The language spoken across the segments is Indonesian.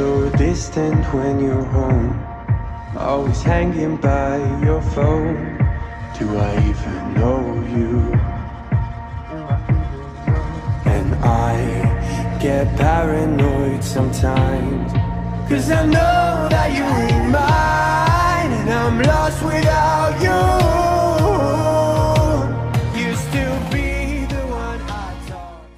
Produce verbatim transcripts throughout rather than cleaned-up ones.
so distant when you're home, always hanging by your phone. Do I even know you? And I get paranoid sometimes, 'cause I know that you ain't mine, and I'm lost without you. Used to be the one I talk to.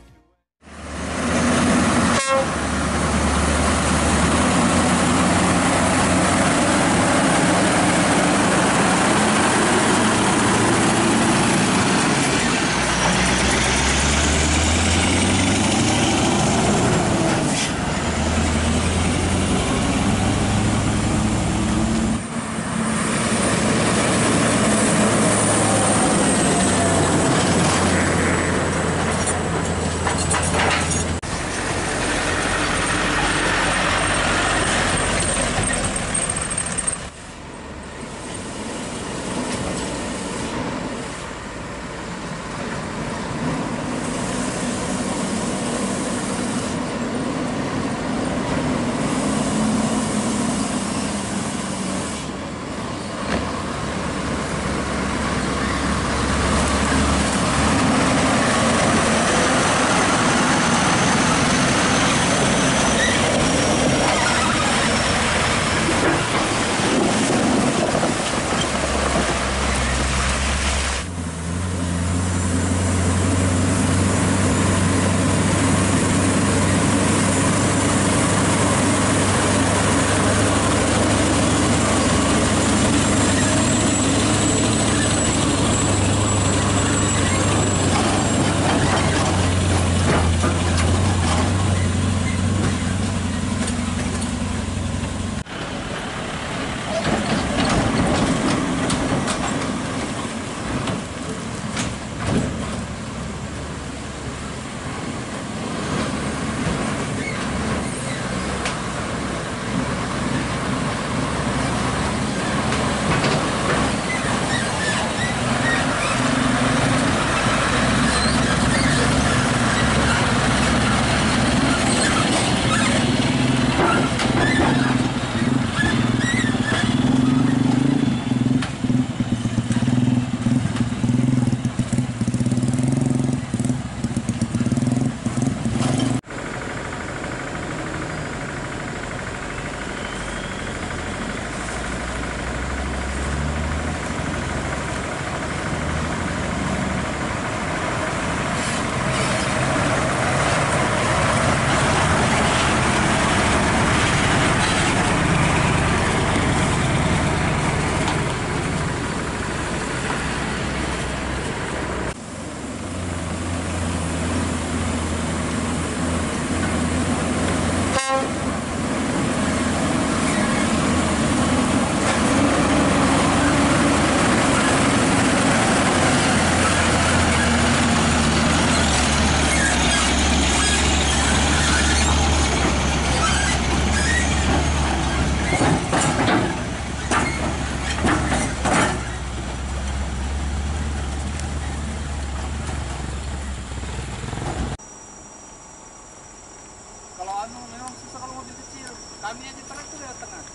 Kami aja terakhir lewat tengah.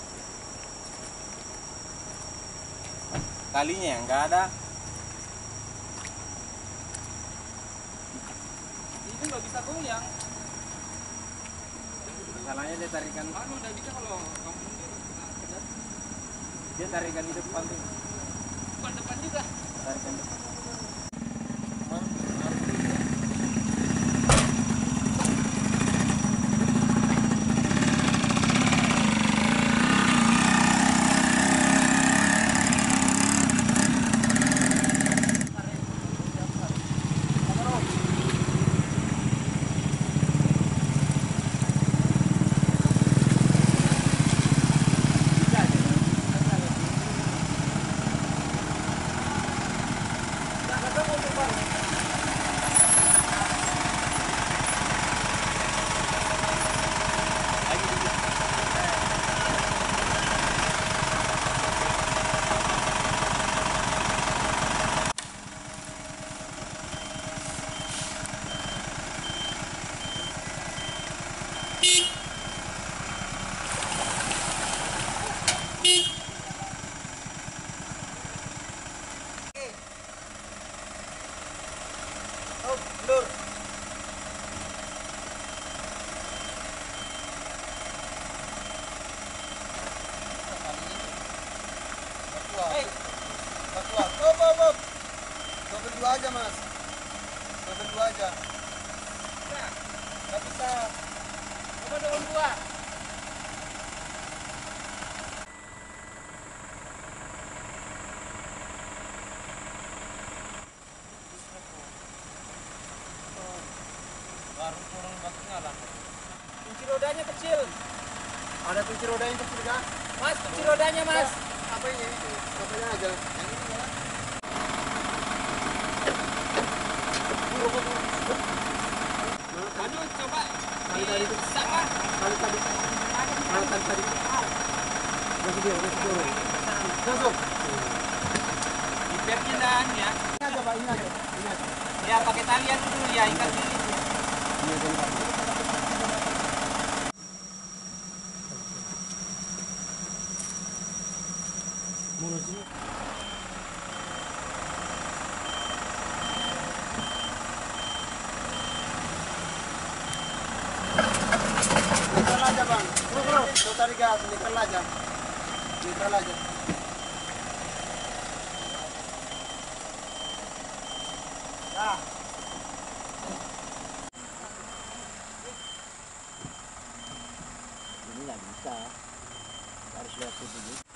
Kalinya yang nggak ada. Ini nggak bisa goyang. Masalahnya dia tarikan. Anu udah bisa kalau kamu mundur. Dia tarikan di depan tuh. Depan depan juga. Tarikan depan. turun batunya lah. Kunci rodanya kecil. Ada kunci roda yang kecil kah? Mas, kunci rodanya mas. Apa ini? Apanya aja? Yang ini ya. Aduh, coba. Tali tadi itu. Bisa kan? Tali tadi. Tali tadi tadi. Masuk dia, masuk dia. Masuk. Ipernya dan ya. Ini aja Pak, ini aja. Ini aja. Ya pakai talian dulu ya, ikat dulu. Ini aja Pak. Mulai sini. Netral aja Bang. Bro, bro. Tuh tarik gas, netral aja. Netral aja. Nah. Ini nggak bisa, harus lihat dulu.